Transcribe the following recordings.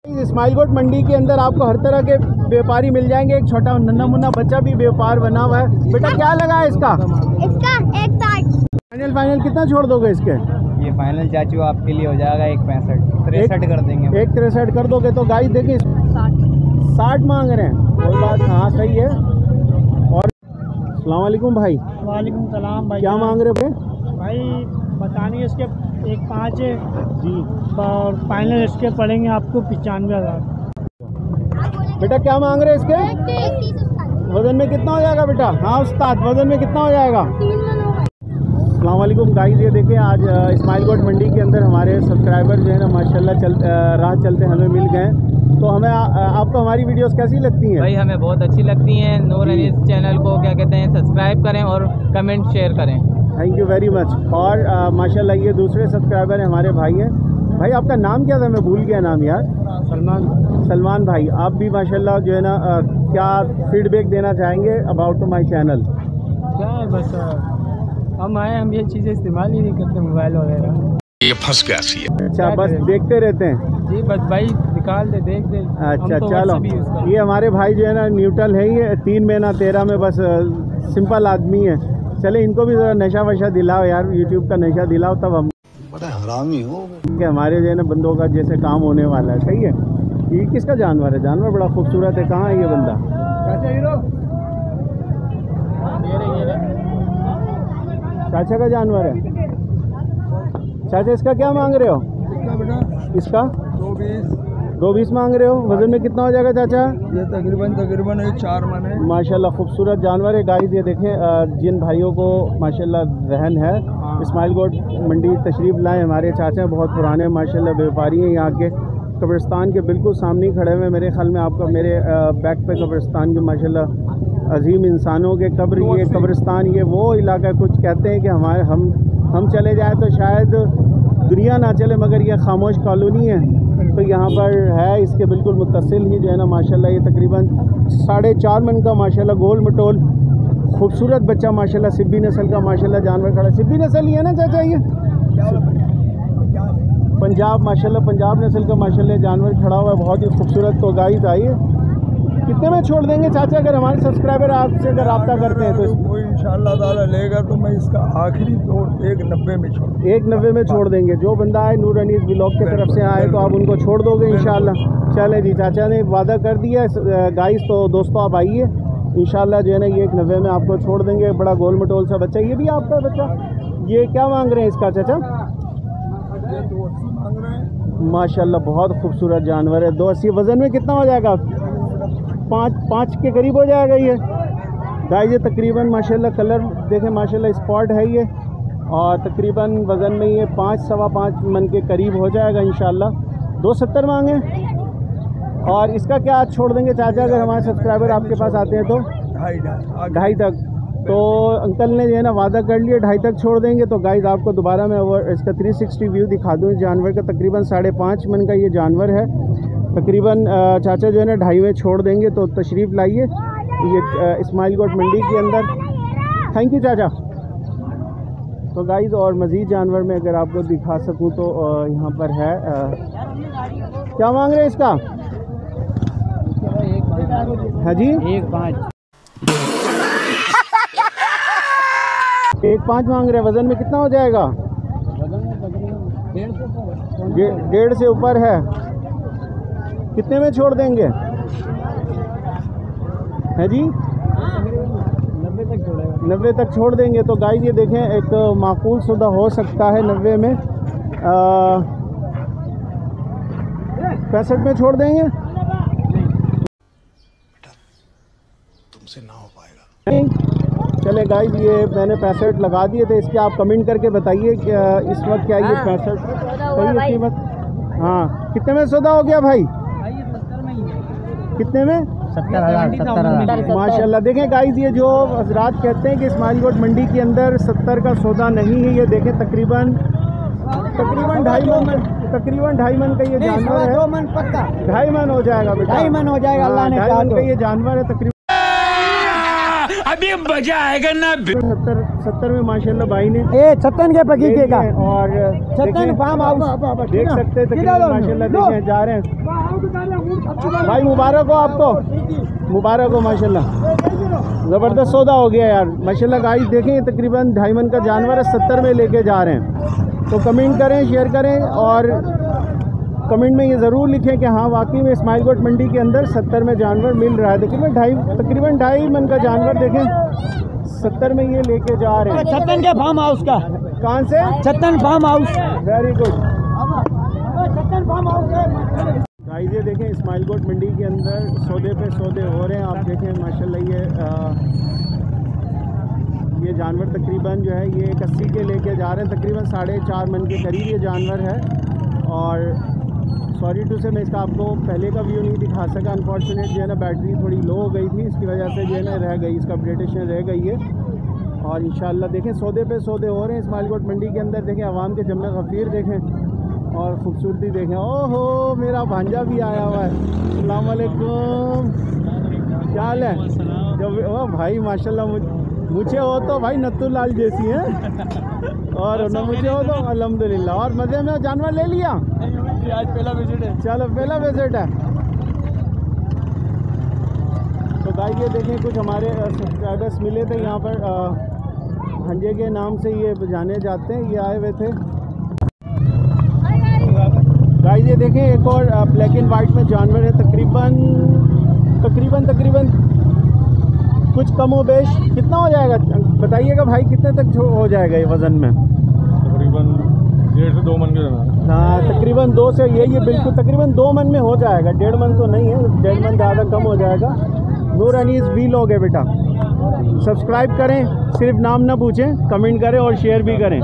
इस्माइलकोट मंडी के अंदर आपको हर तरह के व्यापारी मिल जाएंगे। एक छोटा नन्हा मुन्ना बच्चा भी व्यापार बना हुआ है। बेटा क्या लगा है इसका? इसका 160। फाइनल कितना छोड़ दोगे इसके? ये फाइनल चाचू आपके लिए हो जाएगा 165 कर देंगे। 163 कर दोगे तो गाइस देखिए 60 मांग रहे हैं। कोई बात, हाँ सही है। और अस्सलाम वालेकुम भाई। वालेकुम सलाम भाई। क्या मांग रहे हो भाई? बताने इसके 1.5 है जी, और फाइनल इसके पड़ेंगे आपको 95,000। बेटा क्या मांग रहे हैं इसके? वजन में कितना हो जाएगा बेटा? हाँ उस्ताद, वजन में कितना हो जाएगा? अस्सलाम वालेकुम गाइस, ये देखें आज इस्माइलकोट मंडी के अंदर हमारे सब्सक्राइबर जो है ना माशाल्लाह राह चलते हमें मिल गए। तो हमें आपको हमारी वीडियोस कैसी लगती हैं? भाई हमें बहुत अच्छी लगती हैं। नूर अनीस चैनल को क्या कहते हैं, सब्सक्राइब करें और कमेंट शेयर करें। Thank you very much. और माशाल्लाह ये दूसरे सब्सक्राइबर हैं, हमारे भाई हैं। भाई आपका नाम क्या था? मैं भूल गया नाम यार। सलमान भाई, आप भी माशाल्लाह जो है ना क्या फीडबैक देना चाहेंगे अबाउट माय चैनल? क्या है, बस हम ये चीज़ें इस्तेमाल ही नहीं करते, मोबाइल वगैरह। ये फंस गया सी है। अच्छा, बस देखते रहते हैं जी, बस भाई निकाल दे, देख दे। अच्छा चलो, ये हमारे भाई जो है ना न्यूट्रल है, ये 3 महीना 13 में बस सिंपल आदमी है। चले इनको भी जरा नशा वशा दिलाओ यार, यूट्यूब का नशा दिलाओ, तब हम बड़ा हरामी हो। हमारे जो है ना बंदों का जैसे काम होने वाला है। सही है। ये किसका जानवर है? जानवर बड़ा खूबसूरत है। कहाँ है ये बंदा? चाचा का जानवर है। चाचा इसका क्या मांग रहे हो? इसका 220 मांग रहे हो। वजन में कितना हो जाएगा चाचा? ये तकरीबन 4 मन है। माशाल्लाह खूबसूरत जानवर है गाइस। ये देखें जिन भाइयों को माशाल्लाह रहन है इस्माइलकोट मंडी तशरीफ़ लाएँ। हमारे चाचा बहुत पुराने माशाल्लाह व्यापारी हैं। यहाँ के कब्रिस्तान के बिल्कुल सामने खड़े हुए। मेरे ख्याल में आपका मेरे बैक पे कब्रिस्तान के माशाल्लाह अजीम इंसानों के कब्र, ये कब्रिस्तान, ये वो इलाका कुछ कहते हैं कि हम चले जाएँ तो शायद दुनिया ना चले, मगर ये खामोश कॉलोनी है। तो यहाँ पर है इसके बिल्कुल मुत्तसिल ही जो है ना माशाल्लाह ये तकरीबन 4.5 मन का माशाल्लाह गोल मटोल खूबसूरत बच्चा माशाल्लाह सिब्बी नस्ल का माशाल्लाह जानवर खड़ा। सिब्बी नस्ल ही है ना चाचा? ये पंजाब माशाल्लाह पंजाब नस्ल का माशाल्लाह जानवर खड़ा हुआ है, बहुत ही खूबसूरत। तो गाइस आइए, कितने में छोड़ देंगे चाचा अगर हमारे सब्सक्राइबर आपसे अगर रब्ता करते हैं तो? कोई इंशाल्लाह ताला लेगा तो मैं इसका आखिरी तोड़ 190 में छोड़ 190 में छोड़ देंगे। जो बंदा आए नूर अनीस व्लॉग की तरफ से आए तो आप उनको छोड़ दोगे इंशाल्लाह। चले जी, चाचा ने वादा कर दिया गाइस। तो दोस्तों आप आइए, इंशाल्लाह जो है ना ये 190 में आपको छोड़ देंगे। बड़ा गोल मटोल सा बच्चा। ये भी आपका बच्चा? ये क्या मांग रहे हैं इसका चाचा? माशाल्लाह बहुत खूबसूरत जानवर है। 280। वज़न में कितना हो जाएगा? 5 के करीब हो जाएगा ये गाइस। ये तकरीबन माशाल्लाह कलर देखें माशाल्लाह स्पॉट है ये, और तकरीबन वज़न में ये 5-5.25 मन के करीब हो जाएगा इंशाल्लाह। 270 मांगे। और इसका क्या आज छोड़ देंगे चाचा अगर हमारे सब्सक्राइबर आपके पास आते हैं तो? 2.5 तक। तो अंकल ने जो है ना वादा कर लिया 2.5 तक छोड़ देंगे। तो गाइस आपको दोबारा मैं इसका 360 व्यू दिखा दूँ इस जानवर का। तकरीबन 5.5 मन का ये जानवर है। तकरीबन चाचा जो है ना 2.5 में छोड़ देंगे। तो तशरीफ़ लाइए ये इस्माइलकोट मंडी के अंदर। थैंक यू चाचा। तो गाइस और मज़ीद जानवर में अगर आपको दिखा सकूं तो यहाँ पर है। क्या मांग रहे हैं इसका? हाँ जी 1.5 मांग रहे हैं। वज़न में कितना हो जाएगा? 1.5 से ऊपर है। कितने में छोड़ देंगे? है जी 90 तक छोड़ देंगे। तो गाइस ये देखें एक माकूल सौदा हो सकता है 90 में। 65 में छोड़ देंगे। तुमसे ना हो पाएगा। चले गाइस ये मैंने 65 लगा दिए थे। इसके आप कमेंट करके बताइए कि इस वक्त क्या ये 65 सही है कीमत? हाँ कितने में सौदा हो गया भाई? कितने में? 70,000। माशाल्लाह। देखें गाइस ये जो हजरात कहते हैं कि इस्माइलकोट मंडी के अंदर 70 का सौदा नहीं है, ये देखें तकरीबन 2.5 मन का ये जानवर है। 2 मन पक्का 2.5 मन हो जाएगा बेटा। 2.5 मन हो जाएगा अल्लाह ने 2.5 मन का ये जानवर है तकरीबन। अभी मजा आएगा ना। 70 में माशाल्लाह भाई ने छतन के बगीचे का और छतन फार्म हाउस देख सकते हैं तकरीबन माशाल्लाह देखें जा रहे हैं। भाई मुबारक हो आपको, मुबारक हो माशाल्लाह, ज़बरदस्त सौदा हो गया यार माशाल्लाह। गाइस देखें तकरीबन 2.5 मन का जानवर है, 70 में लेके जा रहे हैं। तो कमेंट करें, शेयर करें और कमेंट में ये ज़रूर लिखें कि हाँ वाकई में इस्माइल कोट मंडी के अंदर 70 में जानवर मिल रहा है। तकरीबन 2.5 मन का जानवर देखें 70 में ये लेके जा रहे हैं। छत्तन के फार्म हाउस का, कहाँ से? Chhattan farm house. Very good. Guys ये देखें इस्माइल कोट मंडी के अंदर सौदे पे सौदे हो रहे हैं। आप देखें माशाल्लाह ये जानवर तकरीबन जो है ये 80 के लेके जा रहे हैं। तकरीबन 4.5 मन के करीब ये जानवर है। और सॉरी टू से मैं इसका आपको पहले का व्यू नहीं दिखा सका, अनफॉर्चुनेट जो है ना बैटरी थोड़ी लो हो गई थी, इसकी वजह से जो है ना रह गई, इसका अपडेटेशन रह गई है। और इंशाल्लाह देखें सौदे पे सौदे हो रहे हैं इस्माइल कोट मंडी के अंदर। देखें आवाम के जम्मे गफ़ीर देखें और ख़ूबसूरती देखें। ओहो मेरा भांजा भी आया हुआ है। अस्सलाम वालेकुम, क्या हाल है? जब ओ भाई माशाल्लाह मुझे हो तो भाई नत्तू लाल जैसी हैं और न मुझे हो तो अल्हम्दुलिल्लाह। और मज़े में जानवर ले लिया? आज पहला विजिट है। चलो पहला विजिट है। तो गाइस ये देखें कुछ हमारे सब्सक्राइबर्स मिले थे यहाँ पर, हंजे के नाम से ये जाने जाते हैं, ये आए हुए थे। गाइस ये देखें एक और ब्लैक एंड वाइट में जानवर है। तकरीबन कुछ कम हो बेश कितना हो जाएगा बताइएगा भाई, कितने तक हो जाएगा ये वज़न में? तकरीबन 1.5 से 2 मन के। हाँ तकरीबन 2 से ये बिल्कुल तकरीबन 2 मन में हो जाएगा। 1.5 मन तो नहीं है, 1.5 मन ज़्यादा कम हो जाएगा। नूर अनीस व्लॉग है बेटा, सब्सक्राइब करें, सिर्फ नाम ना पूछें, कमेंट करें और शेयर भी करें।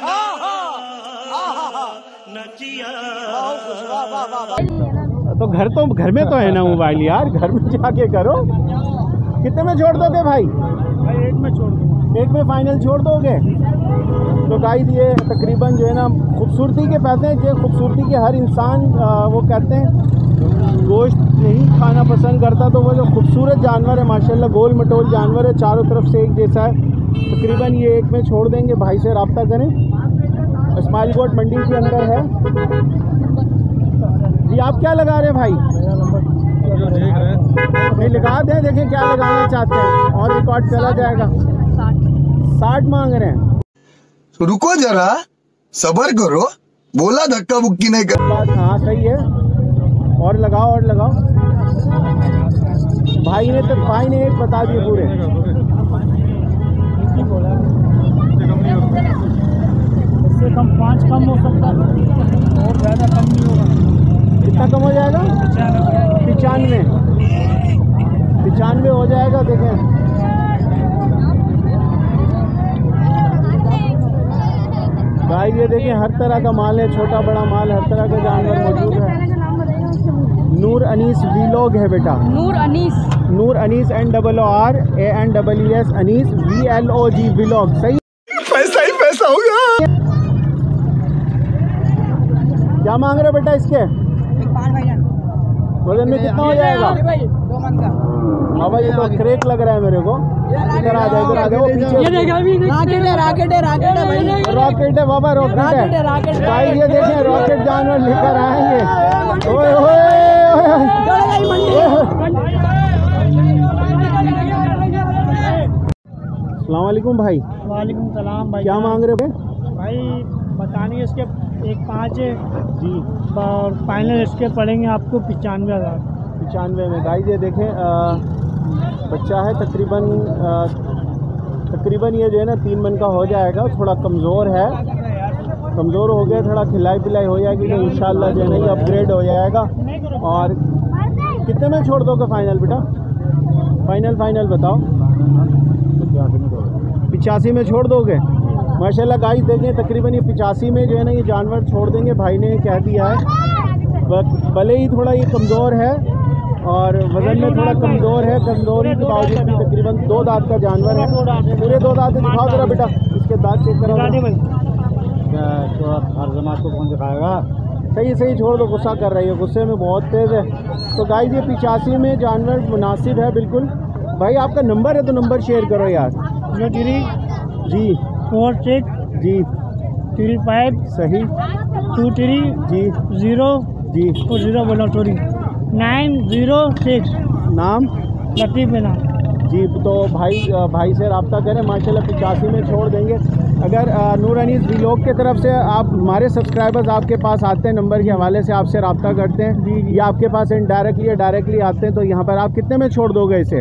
तो घर में तो है ना मोबाइल यार, घर में जाके करो। कितने में छोड़ दोगे भाई? भाई 1 में छोड़ दो। 1 में फाइनल छोड़ दोगे? तो गाइस ये तकरीबन जो है ना खूबसूरती के पैसे हैं, जो खूबसूरती के हर इंसान वो कहते हैं गोश्त नहीं खाना पसंद करता, तो वो जो खूबसूरत जानवर है माशाल्लाह गोल मटोल जानवर है, चारों तरफ से एक जैसा है। तकरीबन ये 1 में छोड़ देंगे। भाई से रब्ता करें, इस्माइल कोट मंडी के अंदर है जी। आप क्या लगा रहे हैं भाई? नहीं लगा दें, देखें क्या लगाना चाहते हैं और रिकॉर्ड चला जाएगा। 60 मांग रहे हैं। तो रुको जरा, सब्र करो, बोला धक्का बुक्की नहीं कर। बात हाँ सही है, और लगाओ भाई ने एक बता दिए पूरे। इससे कम 5 कम हो सकता है और ज़्यादा कम नहीं होगा। कितना कम हो जाएगा? 95 हो जाएगा। देखें भाई ये देखें हर तरह का माल है, छोटा बड़ा माल, हर तरह का जानवर मौजूद है। नूर अनीस व्लॉग है बेटा, Noor Anees NOORANEES Anees VLOG vlog. सही पैसा ही पैसा होगा। क्या मांग रहे हो बेटा इसके? वजन में कितना हो जाएगा? 2 मन का। हाँ भाई ये तो क्रेक लग रहा है मेरे को। इधर आ जाओ पीछे। रॉकेट है बाबा, रॉकेट है भाई। ये देखें रॉकेट जानवर लेकर आएंगे। ओए अस्सलाम वालेकुम भाई। वालेकुम सलाम भाई। क्या मांग रहे हो भाई? बताने इसके 1.5 है जी, और फाइनल इसके पड़ेंगे आपको 95,000। 95 में। गाइस ये देखें बच्चा है, तकरीबन ये जो है ना 3 मन का हो जाएगा। थोड़ा कमज़ोर है, कमज़ोर हो गया, थोड़ा खिलाई पिलाई हो जाएगी तो इंशाल्लाह जो है ना ये अपग्रेड हो जाएगा। और कितने में छोड़ दोगे फाइनल बेटा? फाइनल बताओ। 85 में छोड़ दोगे? माशाल्लाह गाइस देखें तकरीबन ये 85 में जो है ना ये जानवर छोड़ देंगे। भाई ने कह दिया है, भले ही थोड़ा ये कमज़ोर है और वज़न में थोड़ा कमज़ोर है, कमज़ोरी के बावजूद भी तकरीबन 2 दांत का जानवर है। पूरे 2 दांत दिखाओ जरा बेटा, इसके दांत चेक करो। हर जमात को कौन दिखाएगा? सही छोड़ दो, गुस्सा कर रही है, गुस्से में बहुत तेज़ है। तो गाइस ये 85 में जानवर मुनासिब है बिल्कुल। भाई आपका नंबर है तो नंबर शेयर करो यार। 03 जी 46 जी 35 सही 23 जी 0 जी 0 बोला सॉरी 906 नाम लतीफ़ इनाम। जी। तो भाई से रब्ता करें, माशाल्लाह 85 में छोड़ देंगे। अगर नूर अनीस व्लॉग के तरफ से आप हमारे सब्सक्राइबर्स आपके पास आते हैं, नंबर के हवाले से आपसे रब्ता करते हैं या आपके पास इनडायरेक्टली या डायरेक्टली आते हैं, तो यहाँ पर आप कितने में छोड़ दोगे इसे?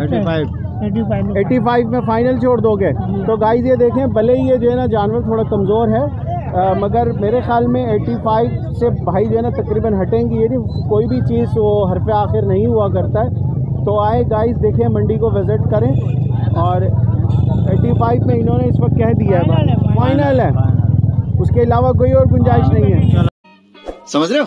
85 में फ़ाइनल छोड़ दोगे। तो गाइस ये देखें, भले ही ये जो है ना जानवर थोड़ा कमज़ोर है, मगर मेरे ख्याल में 85 से भाई जो है ना तकरीबन हटेंगी। ये नहीं कोई भी चीज़ वो हरफ आखिर नहीं हुआ करता है। तो आए गाइस, देखें, मंडी को विज़िट करें। और 85 में इन्होंने इस वक्त कह दिया है फाइनल है, उसके अलावा कोई और गुंजाइश नहीं है। समझ रहे हो?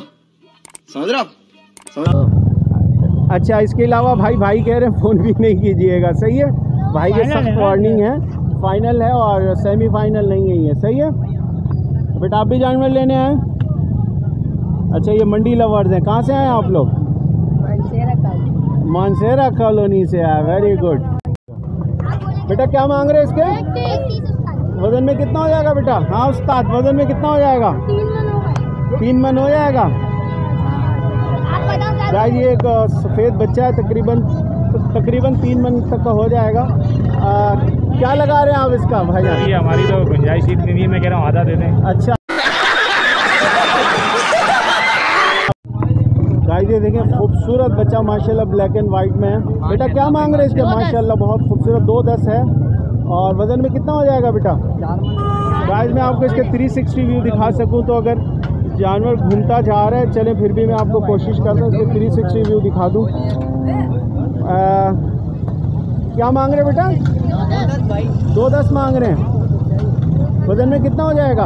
अच्छा, इसके अलावा भाई कह रहे हैं फ़ोन भी नहीं कीजिएगा। सही है, भाई के सख्त वार्निंग है, फाइनल है और सेमीफाइनल नहीं है ये। सही है बेटा, आप भी जानवर लेने आए? अच्छा, ये मंडी लवर्स हैं। कहाँ से आए आप लोग? मानसेरा कॉलोनी से आए। वेरी गुड बेटा। क्या मांग रहे हैं इसके? वजन में कितना हो जाएगा बेटा? हाँ उस्ताद, वजन में कितना हो जाएगा? 3 मन हो जाएगा। गाइस ये एक सफ़ेद बच्चा है, तकरीबन 3 मन तक का हो जाएगा। क्या लगा रहे हैं आप इसका भाईजान? ये हमारी तो गुंजाइश इतनी नहीं है, मैं कह रहा हूँ आधा दे दें। अच्छा गाइस ये देखें, खूबसूरत बच्चा माशाल्लाह ब्लैक एंड वाइट में है। बेटा क्या मांग रहे हैं इसके? माशाल्लाह बहुत खूबसूरत, 2.10 है। और वज़न में कितना हो जाएगा बेटा? गाइस मैं आपको इसके 360 व्यू दिखा सकूं तो अगर जानवर घूमता जा रहा है, चले फिर भी मैं आपको कोशिश करता हूँ इसके 360 व्यू दिखा दूँ। क्या मांग रहे हैं बेटा? 2.10 मांग रहे हैं। वज़न में कितना हो जाएगा?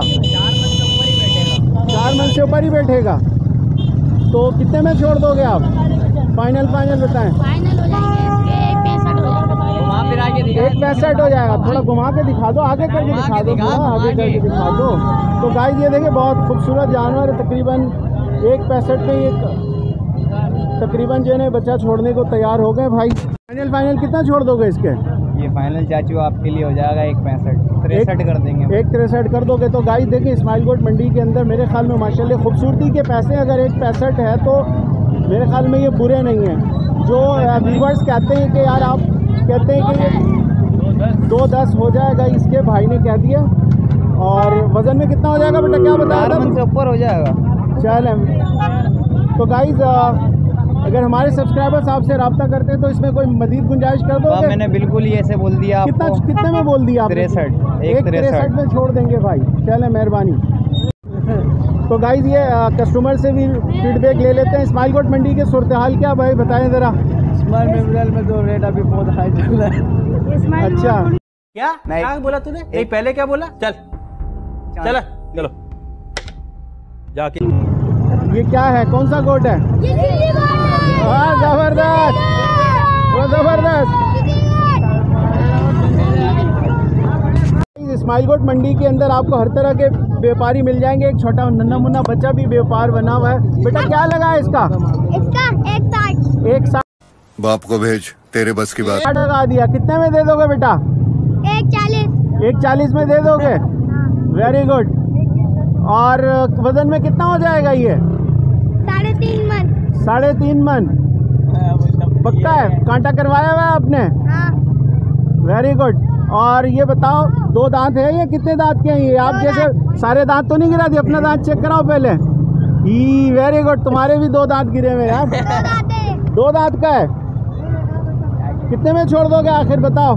4 मन से ऊपर ही बैठेगा। तो कितने में छोड़ दोगे आप? फाइनल बताएं। फाइनल हो जाएंगे इसके 65 हो जाएगा। 1.65 हो जाएगा। थोड़ा घुमा के दिखा दो, आगे करके दिखा दो, थोड़ा आगे करके दिखा दो। तो गाइस ये देखिए, बहुत खूबसूरत जानवर है। तकरीबन 1.65 में ये तकरीबन जो है बच्चा छोड़ने को तैयार हो गए भाई। फाइनल कितना छोड़ दोगे इसके? ये फाइनल चाचू आपके लिए हो जाएगा 1.65 कर देंगे। 1.63 कर दोगे। तो गाइस देखिए, इस्माइल कोट मंडी के अंदर मेरे ख्याल में माशाल्लाह खूबसूरती के पैसे अगर 1.65 है तो मेरे ख्याल में ये बुरे नहीं हैं। जो व्यूवर्स कहते हैं कि यार आप कहते हैं कि ये 2.10 हो जाएगा, इसके भाई ने कह दिया। और वज़न में कितना हो जाएगा बेटा? क्या बताया? 4 मन से ऊपर हो जाएगा। चलें। तो गाइस अगर हमारे सब्सक्राइबर्स आपसे रब्ता करते हैं तो इसमें कोई मज़ीद गुंजाइश कर दो? मैंने बिल्कुल ही ऐसे बोल दिया आपको। कितने में बोल दिया? 63 में छोड़ देंगे भाई। चलें, मेहरबानी। तो गाइस ये कस्टमर से भी फीडबैक ले लेते हैं। इस्माइल कोट मंडी के सूरत हाल क्या भाई बताएं ज़रा। इस्माइल मेमोरियल में तो रेट अभी बहुत हाई चल रहा है। अच्छा क्या बोला तूने? नहीं पहले क्या बोला? चलो जाके। ये क्या है? कौन सा गोट है? हाँ जबरदस्त, वो जबरदस्त। इस्माइल कोट मंडी के अंदर आपको हर तरह के व्यापारी मिल जाएंगे। एक छोटा नन्हा मुन्ना बच्चा भी व्यापार बना हुआ है। बेटा क्या लगा है इसका? 1.60। बाप को भेज, तेरे बस की बात। लगा दिया। कितने में दे दोगे बेटा? 1.40 में दे दोगे। Very good. और वजन में कितना हो जाएगा ये? 3.5 मन। पक्का है? कांटा करवाया हुआ है आपने? Very good. और ये बताओ, 2 दांत है या कितने दांत के हैं ये? आप जैसे सारे दांत तो नहीं गिरा दिए, अपना दांत चेक कराओ पहले। ही वेरी गुड, तुम्हारे भी 2 दांत गिरे हुए यार। 2 दांत का है। कितने में छोड़ दोगे आखिर बताओ?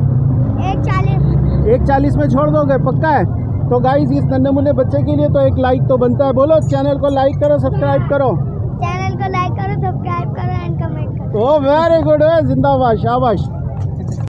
1.40 में छोड़ दोगे? पक्का है? तो गाइस इस नन्हे मुन्ने बच्चे के लिए तो एक लाइक तो बनता है। बोलो चैनल को लाइक करो, सब्सक्राइब करो एंड कमेंट करो। ओ वेरी गुड, जिंदाबाद, शाबाश।